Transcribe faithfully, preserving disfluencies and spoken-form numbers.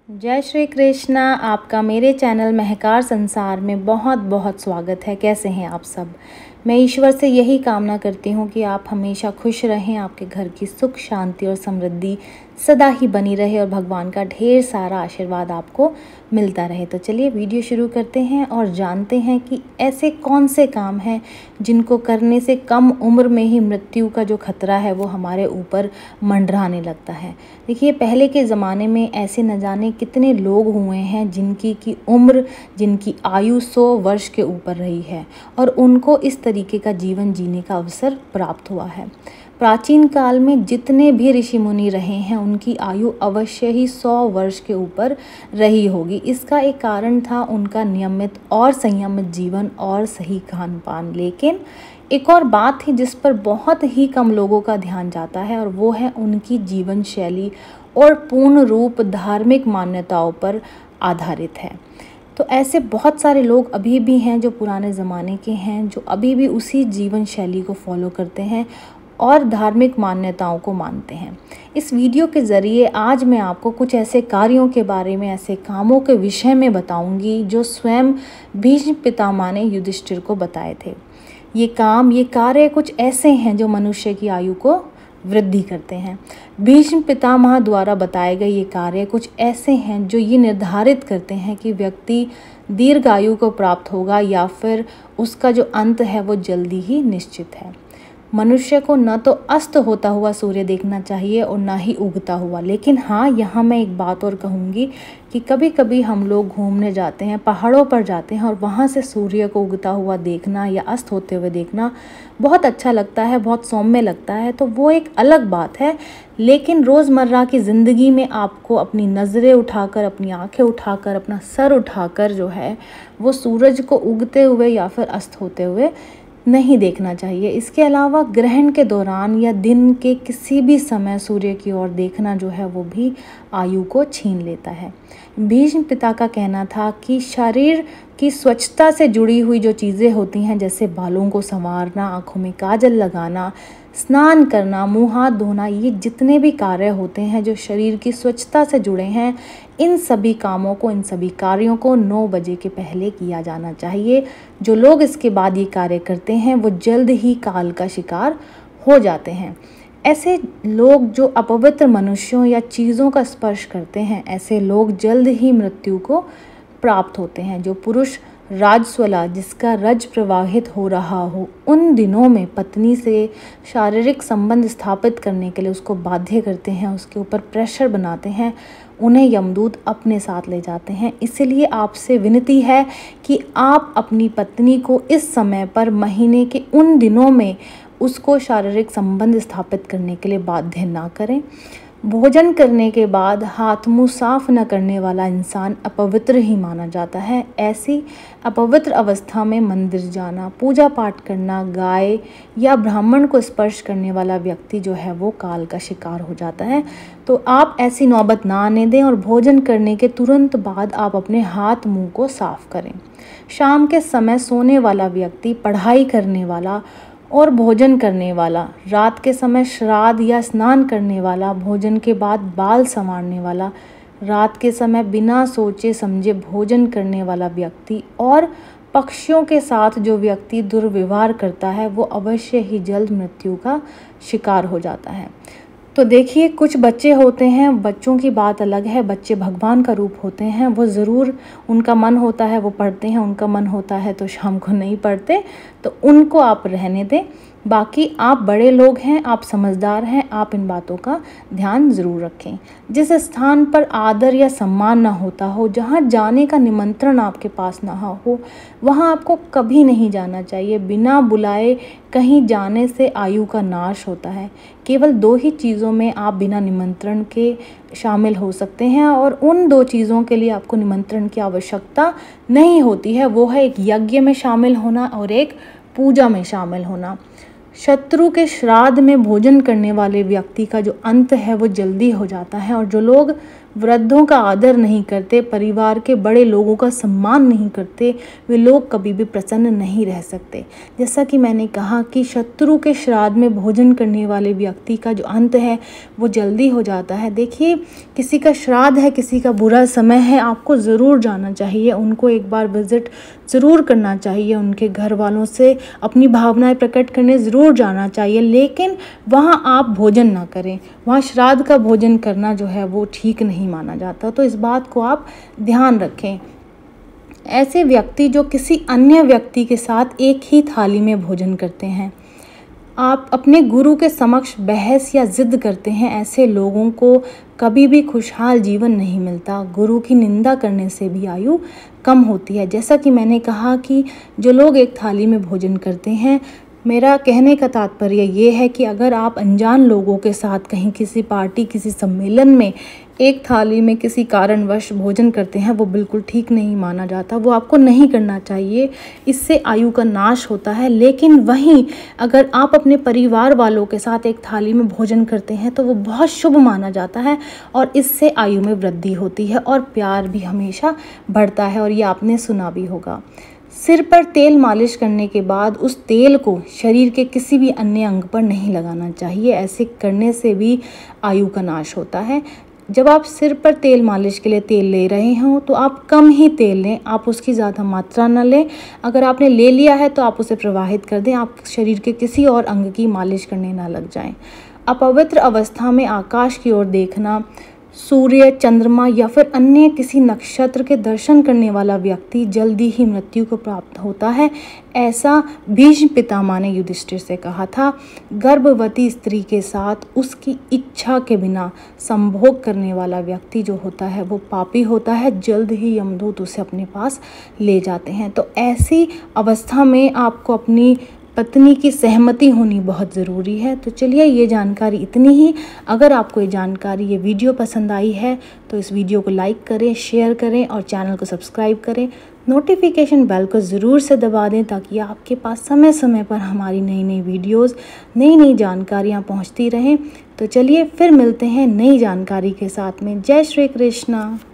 जय श्री कृष्णा। आपका मेरे चैनल महकार संसार में बहुत बहुत स्वागत है। कैसे हैं आप सब? मैं ईश्वर से यही कामना करती हूँ कि आप हमेशा खुश रहें, आपके घर की सुख शांति और समृद्धि सदा ही बनी रहे और भगवान का ढेर सारा आशीर्वाद आपको मिलता रहे। तो चलिए वीडियो शुरू करते हैं और जानते हैं कि ऐसे कौन से काम हैं जिनको करने से कम उम्र में ही मृत्यु का जो खतरा है वो हमारे ऊपर मंडराने लगता है। देखिए, पहले के ज़माने में ऐसे न जाने कितने लोग हुए हैं जिनकी की उम्र जिनकी आयु सौ वर्ष के ऊपर रही है और उनको इस तरीके का जीवन जीने का अवसर प्राप्त हुआ है। प्राचीन काल में जितने भी ऋषि मुनि रहे हैं उनकी आयु अवश्य ही सौ वर्ष के ऊपर रही होगी। इसका एक कारण था उनका नियमित और संयमित जीवन और सही खान पान। लेकिन एक और बात थी जिस पर बहुत ही कम लोगों का ध्यान जाता है और वो है उनकी जीवन शैली और पूर्ण रूप धार्मिक मान्यताओं पर आधारित है। तो ऐसे बहुत सारे लोग अभी भी हैं जो पुराने ज़माने के हैं, जो अभी भी उसी जीवन शैली को फॉलो करते हैं और धार्मिक मान्यताओं को मानते हैं। इस वीडियो के ज़रिए आज मैं आपको कुछ ऐसे कार्यों के बारे में, ऐसे कामों के विषय में बताऊंगी जो स्वयं भीष्म पितामह ने युधिष्ठिर को बताए थे। ये काम, ये कार्य कुछ ऐसे हैं जो मनुष्य की आयु को वृद्धि करते हैं। भीष्म पितामह द्वारा बताए गए ये कार्य कुछ ऐसे हैं जो ये निर्धारित करते हैं कि व्यक्ति दीर्घायु को प्राप्त होगा या फिर उसका जो अंत है वो जल्दी ही निश्चित है। मनुष्य को न तो अस्त होता हुआ सूर्य देखना चाहिए और ना ही उगता हुआ। लेकिन हाँ, यहाँ मैं एक बात और कहूँगी कि कभी कभी हम लोग घूमने जाते हैं, पहाड़ों पर जाते हैं और वहाँ से सूर्य को उगता हुआ देखना या अस्त होते हुए देखना बहुत अच्छा लगता है, बहुत सौम्य लगता है, तो वो एक अलग बात है। लेकिन रोज़मर्रा की ज़िंदगी में आपको अपनी नज़रें उठाकर, अपनी आँखें उठाकर, अपना सर उठाकर जो है वो सूरज को उगते हुए या फिर अस्त होते हुए नहीं देखना चाहिए। इसके अलावा ग्रहण के दौरान या दिन के किसी भी समय सूर्य की ओर देखना जो है वो भी आयु को छीन लेता है। भीष्म पिता का कहना था कि शरीर की स्वच्छता से जुड़ी हुई जो चीज़ें होती हैं, जैसे बालों को संवारना, आँखों में काजल लगाना, स्नान करना, मुँह हाथ धोना, ये जितने भी कार्य होते हैं जो शरीर की स्वच्छता से जुड़े हैं, इन सभी कामों को, इन सभी कार्यों को नौ बजे के पहले किया जाना चाहिए। जो लोग इसके बाद ये कार्य करते हैं वो जल्द ही काल का शिकार हो जाते हैं। ऐसे लोग जो अपवित्र मनुष्यों या चीज़ों का स्पर्श करते हैं, ऐसे लोग जल्द ही मृत्यु को प्राप्त होते हैं। जो पुरुष राजस्वला, जिसका रज प्रवाहित हो रहा हो, उन दिनों में पत्नी से शारीरिक संबंध स्थापित करने के लिए उसको बाध्य करते हैं, उसके ऊपर प्रेशर बनाते हैं, उन्हें यमदूत अपने साथ ले जाते हैं। इसलिए आपसे विनती है कि आप अपनी पत्नी को इस समय पर महीने के उन दिनों में उसको शारीरिक संबंध स्थापित करने के लिए बाध्य ना करें। भोजन करने के बाद हाथ मुंह साफ न करने वाला इंसान अपवित्र ही माना जाता है। ऐसी अपवित्र अवस्था में मंदिर जाना, पूजा पाठ करना, गाय या ब्राह्मण को स्पर्श करने वाला व्यक्ति जो है वो काल का शिकार हो जाता है। तो आप ऐसी नौबत ना आने दें और भोजन करने के तुरंत बाद आप अपने हाथ मुंह को साफ करें। शाम के समय सोने वाला व्यक्ति, पढ़ाई करने वाला और भोजन करने वाला, रात के समय श्राद्ध या स्नान करने वाला, भोजन के बाद बाल संवारने वाला, रात के समय बिना सोचे समझे भोजन करने वाला व्यक्ति और पक्षियों के साथ जो व्यक्ति दुर्व्यवहार करता है वो अवश्य ही जल्द मृत्यु का शिकार हो जाता है। तो देखिए, कुछ बच्चे होते हैं, बच्चों की बात अलग है, बच्चे भगवान का रूप होते हैं, वो ज़रूर, उनका मन होता है वो पढ़ते हैं, उनका मन होता है तो शाम को नहीं पढ़ते, तो उनको आप रहने दें। बाकी आप बड़े लोग हैं, आप समझदार हैं, आप इन बातों का ध्यान ज़रूर रखें। जिस स्थान पर आदर या सम्मान ना होता हो, जहाँ जाने का निमंत्रण आपके पास ना हो, वहाँ आपको कभी नहीं जाना चाहिए। बिना बुलाए कहीं जाने से आयु का नाश होता है। केवल दो ही चीज़ों में आप बिना निमंत्रण के शामिल हो सकते हैं और उन दो चीज़ों के लिए आपको निमंत्रण की आवश्यकता नहीं होती है। वो है एक यज्ञ में शामिल होना और एक पूजा में शामिल होना। शत्रु के श्राद्ध में भोजन करने वाले व्यक्ति का जो अंत है वो जल्दी हो जाता है और जो लोग वृद्धों का आदर नहीं करते, परिवार के बड़े लोगों का सम्मान नहीं करते, वे लोग कभी भी प्रसन्न नहीं रह सकते। जैसा कि मैंने कहा कि शत्रु के श्राद्ध में भोजन करने वाले व्यक्ति का जो अंत है वो जल्दी हो जाता है। देखिए, किसी का श्राद्ध है, किसी का बुरा समय है, आपको ज़रूर जाना चाहिए, उनको एक बार विज़िट ज़रूर करना चाहिए, उनके घर वालों से अपनी भावनाएं प्रकट करने ज़रूर जाना चाहिए, लेकिन वहाँ आप भोजन ना करें। वहाँ श्राद्ध का भोजन करना जो है वो ठीक नहीं माना जाता, तो इस बात को आप ध्यान रखें। ऐसे व्यक्ति जो किसी अन्य व्यक्ति के साथ एक ही थाली में भोजन करते हैं, आप अपने गुरु के समक्ष बहस या ज़िद करते हैं, ऐसे लोगों को कभी भी खुशहाल जीवन नहीं मिलता। गुरु की निंदा करने से भी आयु कम होती है। जैसा कि मैंने कहा कि जो लोग एक थाली में भोजन करते हैं, मेरा कहने का तात्पर्य ये है कि अगर आप अनजान लोगों के साथ कहीं किसी पार्टी, किसी सम्मेलन में एक थाली में किसी कारणवश भोजन करते हैं, वो बिल्कुल ठीक नहीं माना जाता, वो आपको नहीं करना चाहिए, इससे आयु का नाश होता है। लेकिन वहीं अगर आप अपने परिवार वालों के साथ एक थाली में भोजन करते हैं तो वो बहुत शुभ माना जाता है और इससे आयु में वृद्धि होती है और प्यार भी हमेशा बढ़ता है। और ये आपने सुना भी होगा। सिर पर तेल मालिश करने के बाद उस तेल को शरीर के किसी भी अन्य अंग पर नहीं लगाना चाहिए, ऐसे करने से भी आयु का नाश होता है। जब आप सिर पर तेल मालिश के लिए तेल ले रहे हों तो आप कम ही तेल लें, आप उसकी ज़्यादा मात्रा न लें। अगर आपने ले लिया है तो आप उसे प्रवाहित कर दें, आप शरीर के किसी और अंग की मालिश करने ना लग जाएं। अपवित्र अवस्था में आकाश की ओर देखना, सूर्य, चंद्रमा या फिर अन्य किसी नक्षत्र के दर्शन करने वाला व्यक्ति जल्दी ही मृत्यु को प्राप्त होता है, ऐसा भीष्म पितामह ने युधिष्ठिर से कहा था। गर्भवती स्त्री के साथ उसकी इच्छा के बिना संभोग करने वाला व्यक्ति जो होता है वो पापी होता है, जल्द ही यमदूत उसे अपने पास ले जाते हैं। तो ऐसी अवस्था में आपको अपनी पत्नी की सहमति होनी बहुत ज़रूरी है। तो चलिए, ये जानकारी इतनी ही। अगर आपको ये जानकारी, ये वीडियो पसंद आई है तो इस वीडियो को लाइक करें, शेयर करें और चैनल को सब्सक्राइब करें। नोटिफिकेशन बेल को ज़रूर से दबा दें ताकि आपके पास समय समय पर हमारी नई नई वीडियोस, नई नई जानकारियाँ पहुँचती रहें। तो चलिए फिर मिलते हैं नई जानकारी के साथ में। जय श्री कृष्णा।